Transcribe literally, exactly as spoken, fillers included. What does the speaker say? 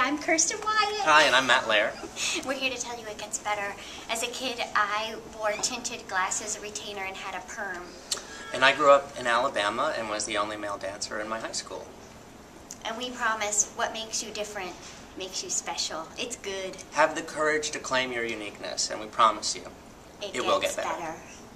I'm Kirsten Wyatt. Hi, and I'm Matt Loehr. We're here to tell you it gets better. As a kid, I wore tinted glasses, a retainer, and had a perm. And I grew up in Alabama and was the only male dancer in my high school. And we promise what makes you different makes you special. It's good. Have the courage to claim your uniqueness, and we promise you It, it will gets get better. better.